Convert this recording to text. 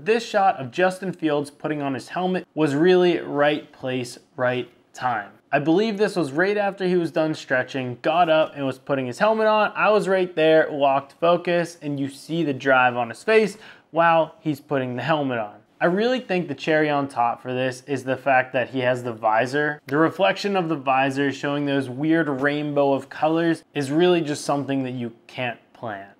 this shot of Justin Fields putting on his helmet was really right place, right time. I believe this was right after he was done stretching, got up and was putting his helmet on. I was right there, locked focus, and you see the drive on his face while he's putting the helmet on. I really think the cherry on top for this is the fact that he has the visor. The reflection of the visor showing those weird rainbow of colors is really just something that you can't plan.